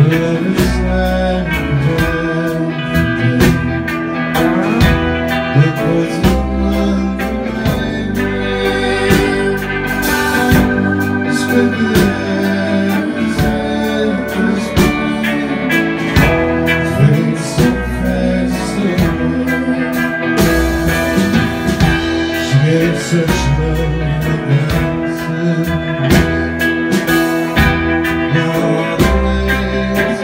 Such love and now all the ways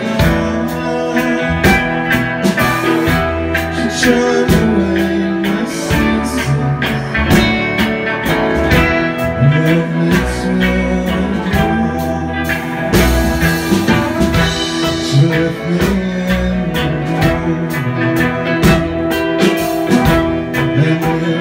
she turned away my senses and left me to alone. She left me in the room and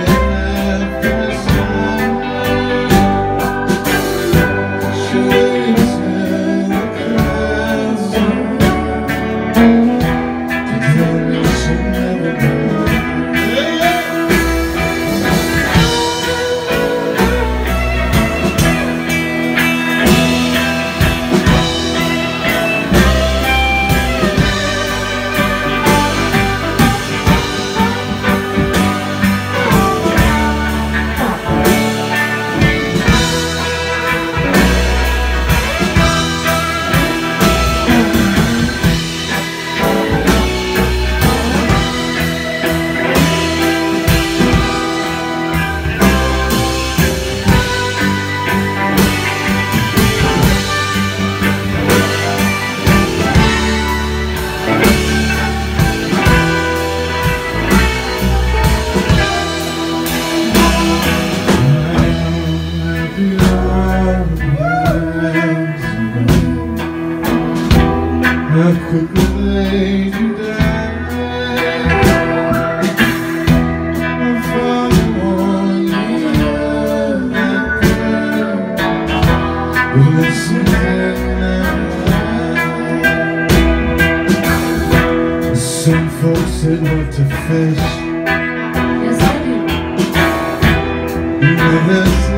how quickly laid you down. I'm far more than that girl. Well, listen now. Some folks said not to fish. Yes, I do. You know,